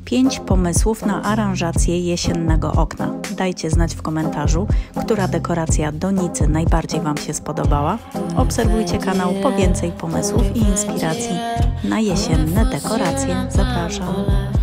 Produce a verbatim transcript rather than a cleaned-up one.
pięć pomysłów na aranżację jesiennego okna. Dajcie znać w komentarzu, która dekoracja donicy najbardziej Wam się spodobała. Obserwujcie kanał po więcej pomysłów i inspiracji na jesienne dekoracje. Zapraszam.